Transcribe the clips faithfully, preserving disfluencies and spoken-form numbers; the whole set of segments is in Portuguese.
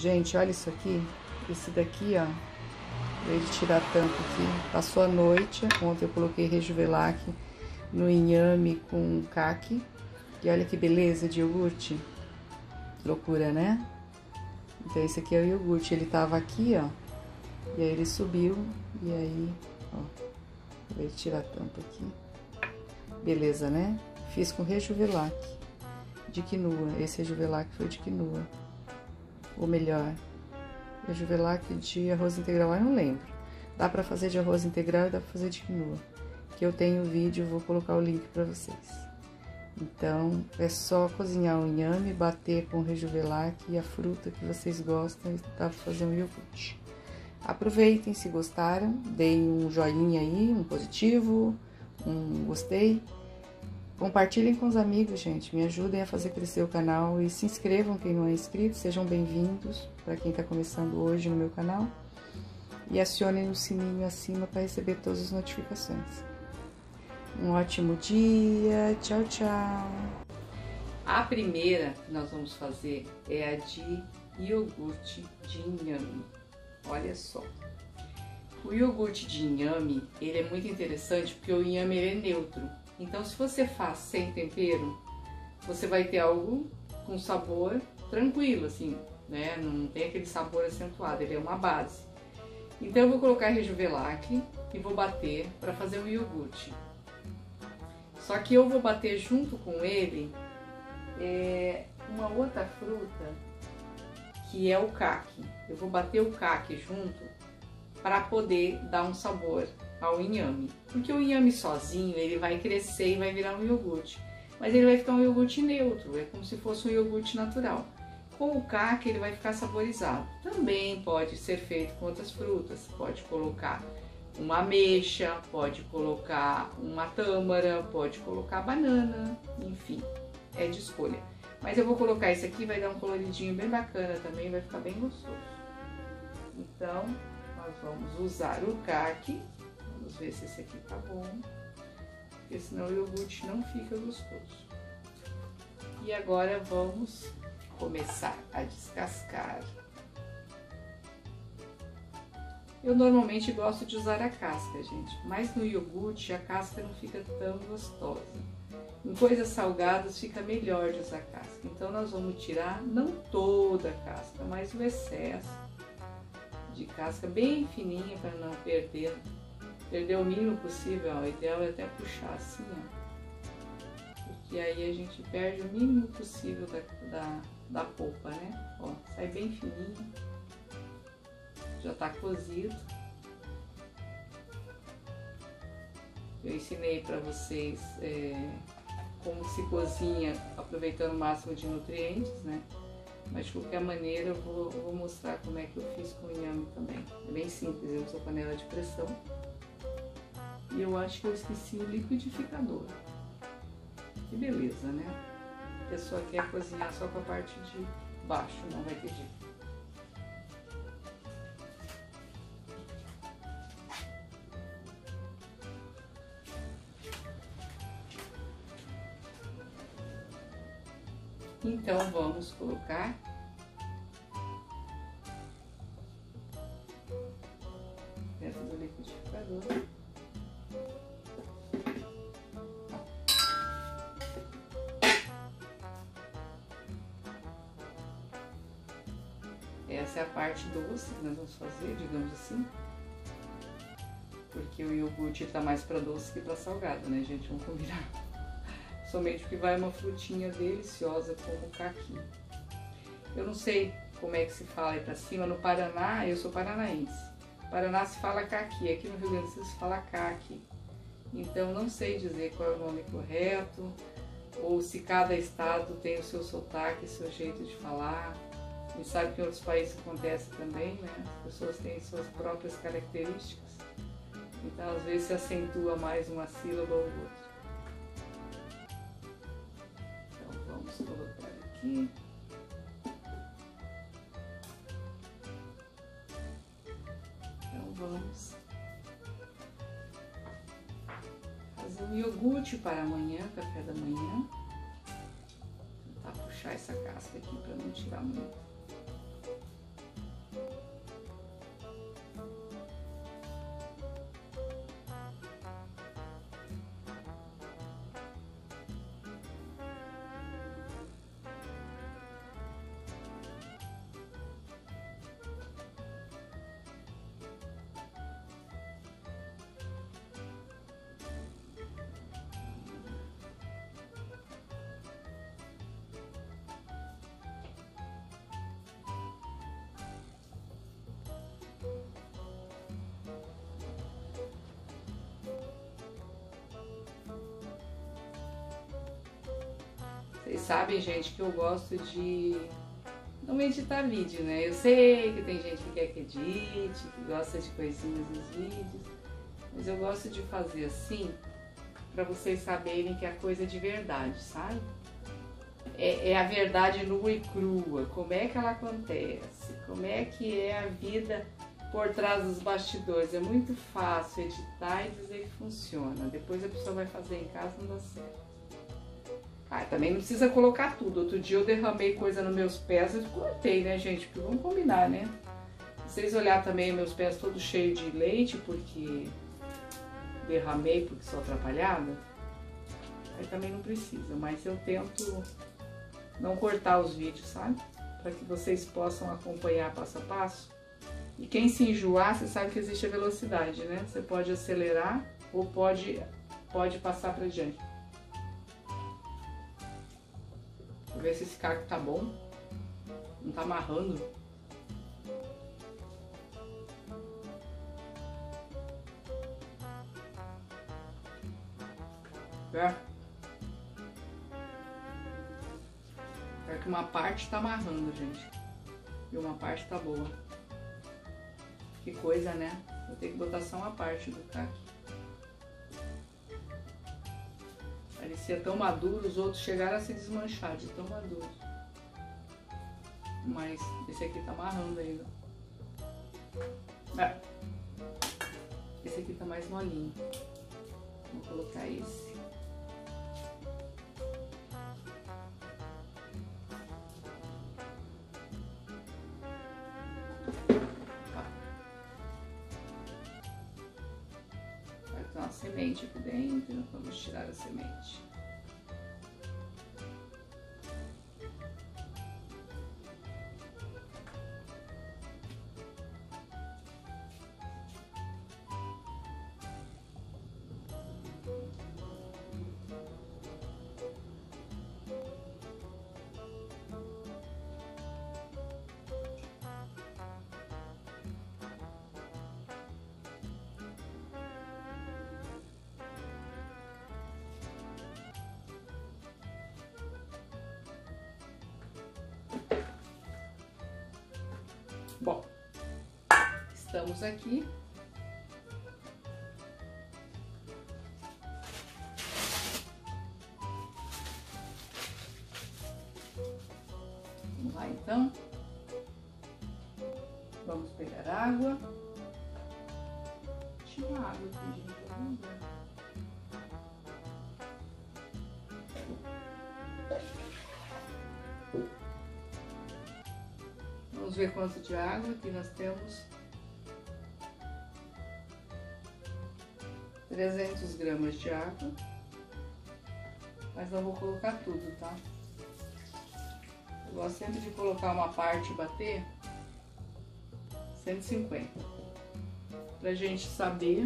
Gente, olha isso aqui. Esse daqui, ó. Pra ele tirar a tampa aqui. Passou a noite. Ontem eu coloquei Rejuvelac no inhame com caqui. E olha que beleza de iogurte. Loucura, né? Então esse aqui é o iogurte. Ele tava aqui, ó. E aí ele subiu. E aí, ó. Pra ele tirar a tampa aqui. Beleza, né? Fiz com Rejuvelac de quinua. Esse Rejuvelac foi de quinua. Ou melhor, Rejuvelac de arroz integral, eu não lembro. Dá pra fazer de arroz integral e dá pra fazer de quinua. Que eu tenho o vídeo, vou colocar o link pra vocês. Então, é só cozinhar o inhame, bater com o Rejuvelac e a fruta que vocês gostam e dá pra fazer um iogurte. Aproveitem, se gostaram, deem um joinha aí, um positivo, um gostei. Compartilhem com os amigos, gente, me ajudem a fazer crescer o canal e se inscrevam quem não é inscrito, sejam bem-vindos para quem está começando hoje no meu canal e acionem o sininho acima para receber todas as notificações. Um ótimo dia, tchau, tchau! A primeira que nós vamos fazer é a de iogurte de inhame, olha só. O iogurte de inhame, ele é muito interessante porque o inhame ele é neutro. Então, se você faz sem tempero, você vai ter algo com sabor tranquilo, assim, né? Não tem aquele sabor acentuado, ele é uma base. Então, eu vou colocar Rejuvelac e vou bater para fazer o iogurte. Só que eu vou bater junto com ele é, uma outra fruta, que é o caqui. Eu vou bater o caqui junto para poder dar um sabor ao inhame, porque o inhame sozinho ele vai crescer e vai virar um iogurte, mas ele vai ficar um iogurte neutro, é como se fosse um iogurte natural. Com o caqui ele vai ficar saborizado. Também pode ser feito com outras frutas, pode colocar uma ameixa, pode colocar uma tâmara, pode colocar banana, enfim, é de escolha. Mas eu vou colocar esse aqui, vai dar um coloridinho bem bacana também, vai ficar bem gostoso. Então, nós vamos usar o caqui. Vamos ver se esse aqui tá bom, porque senão o iogurte não fica gostoso. E agora vamos começar a descascar. Eu normalmente gosto de usar a casca, gente, mas no iogurte a casca não fica tão gostosa. Em coisas salgadas fica melhor de usar a casca. Então nós vamos tirar não toda a casca, mas o excesso de casca bem fininha para não perder. Perder o mínimo possível, ó. O ideal é até puxar assim, ó. Porque aí a gente perde o mínimo possível da, da, da polpa, né? Ó, sai bem fininho. Já tá cozido. Eu ensinei pra vocês é, como se cozinha aproveitando o máximo de nutrientes, né? Mas de qualquer maneira eu vou, eu vou mostrar como é que eu fiz com o inhame também. É bem simples, eu uso a panela de pressão. E eu acho que eu esqueci o liquidificador. Que beleza, né? A pessoa quer cozinhar só com a parte de baixo, não vai ter jeito. Então vamos colocar dentro do liquidificador. Essa é a parte doce que nós vamos fazer, digamos assim, porque o iogurte está mais para doce que para salgado, né, gente? Vamos combinar. Somente porque vai uma frutinha deliciosa como o caqui. Eu não sei como é que se fala aí para cima. No Paraná, eu sou paranaense. No Paraná se fala caqui, aqui no Rio Grande do Sul se fala caqui. Então não sei dizer qual é o nome correto, ou se cada estado tem o seu sotaque, o seu jeito de falar. A gente sabe que em outros países acontece também, né? As pessoas têm suas próprias características. Então, às vezes, se acentua mais uma sílaba ou outra. Então, vamos colocar aqui. Então, vamos fazer um iogurte para amanhã, café da manhã. Vou tentar puxar essa casca aqui para não tirar muito. Vocês sabem, gente, que eu gosto de não editar vídeo, né? Eu sei que tem gente que quer que edite, que gosta de coisinhas nos vídeos, mas eu gosto de fazer assim para vocês saberem que a coisa é de verdade, sabe? É, é a verdade nua e crua, como é que ela acontece, como é que é a vida por trás dos bastidores. É muito fácil editar e dizer que funciona, depois a pessoa vai fazer em casa e não dá certo. Ah, também não precisa colocar tudo. Outro dia eu derramei coisa nos meus pés e cortei, né, gente? Porque vamos combinar, né? Se vocês olharem também meus pés todos cheios de leite, porque derramei porque sou atrapalhada, aí também não precisa. Mas eu tento não cortar os vídeos, sabe? Para que vocês possam acompanhar passo a passo. E quem se enjoar, você sabe que existe a velocidade, né? Você pode acelerar ou pode, pode passar para diante. Vou ver se esse caco tá bom. Não tá amarrando. É. É que uma parte tá amarrando, gente. E uma parte tá boa. Que coisa, né? Vou ter que botar só uma parte do caco. Parecia tão maduro, os outros chegaram a se desmanchar de tão maduro. Mas esse aqui tá amarrando ainda. É. Esse aqui tá mais molinho. Vou colocar esse. Vai ter uma semente aqui dentro, vamos tirar a semente. Bom, estamos aqui. Vamos lá então. Vamos pegar água. Tinha água aqui, gente. Vamos ver. Vamos ver quanto de água. Aqui nós temos trezentos gramas de água, mas não vou colocar tudo, tá? Eu gosto sempre de colocar uma parte e bater cento e cinquenta, pra gente saber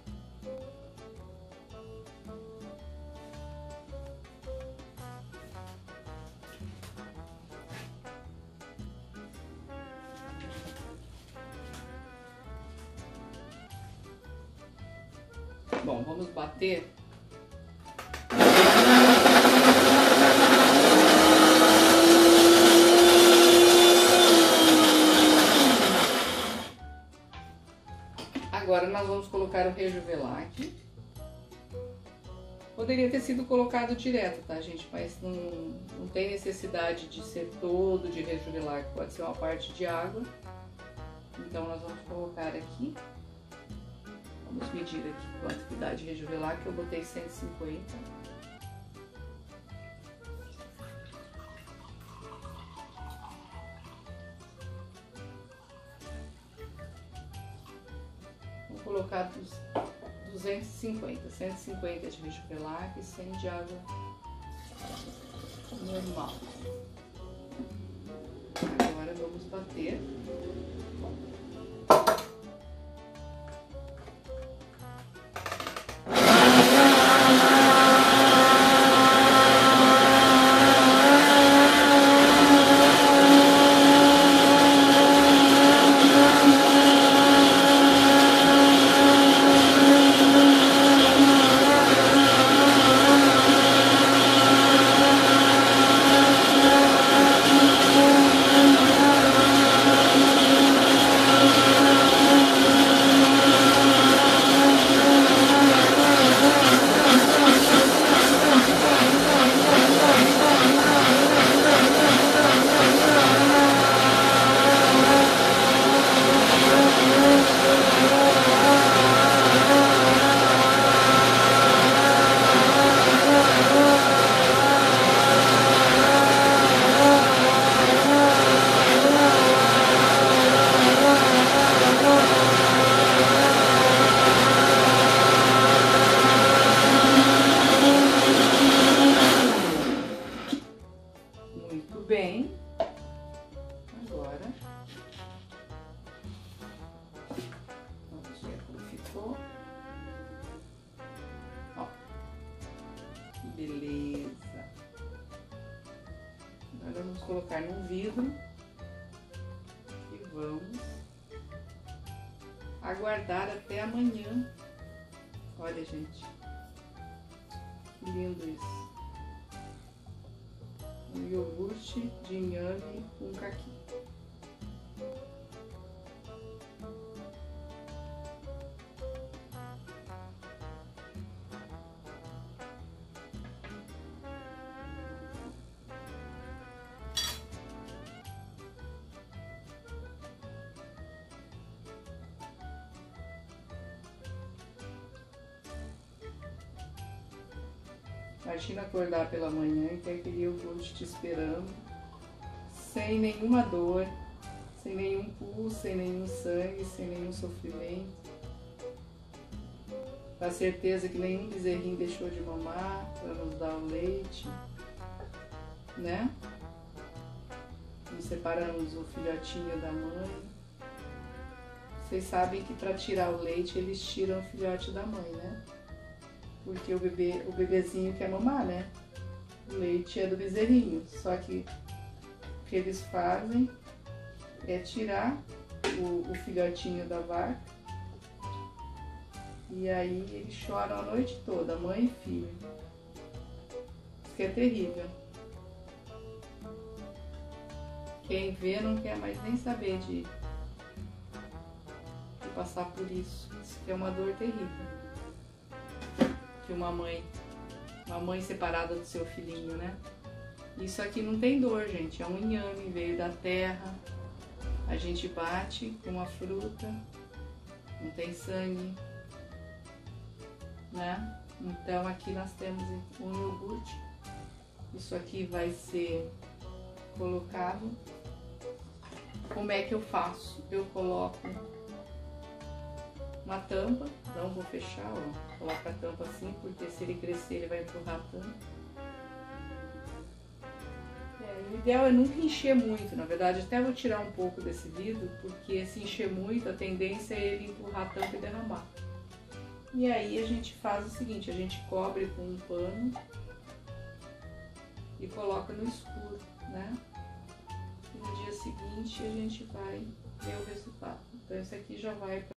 Bom, vamos bater. Agora nós vamos colocar o Rejuvelac. Poderia ter sido colocado direto, tá, gente? Mas não, não tem necessidade de ser todo de Rejuvelac. Pode ser uma parte de água. Então nós vamos colocar aqui. Vamos medir aqui quanto que dá de Rejuvelac, eu botei cento e cinquenta. Vou colocar duzentos e cinquenta, cento e cinquenta de Rejuvelac e cem de água normal. Agora vamos bater. né? Vamos ver como ficou. Ó, que beleza! Agora vamos colocar num vidro e vamos aguardar até amanhã. Olha, gente, que lindo isso. Um iogurte de inhame com caqui. Imagina acordar pela manhã e ter aquele iogurte te esperando, sem nenhuma dor, sem nenhum pulso, sem nenhum sangue, sem nenhum sofrimento. Com a certeza que nenhum bezerrinho deixou de mamar para nos dar o leite, né? Nos separamos o filhotinho da mãe. Vocês sabem que para tirar o leite eles tiram o filhote da mãe, né? Porque o bebê, o bebezinho quer mamar, né? O leite é do bezerrinho. Só que o que eles fazem é tirar o, o filhotinho da vaca. E aí eles choram a noite toda, mãe e filho. Isso que é terrível. Quem vê não quer mais nem saber de, de passar por isso. Isso que é uma dor terrível. Que uma mãe, uma mãe separada do seu filhinho, né? Isso aqui não tem dor, gente, é um inhame, veio da terra, a gente bate com uma fruta, não tem sangue, né? Então aqui nós temos um iogurte, isso aqui vai ser colocado. Como é que eu faço? Eu coloco uma tampa, não vou fechar, ó, coloca a tampa assim, porque se ele crescer ele vai empurrar a tampa. É, o ideal é nunca encher muito, na verdade até vou tirar um pouco desse vidro, porque se encher muito a tendência é ele empurrar a tampa e derramar. E aí a gente faz o seguinte, a gente cobre com um pano e coloca no escuro, né? E no dia seguinte a gente vai ver o resultado. Então esse aqui já vai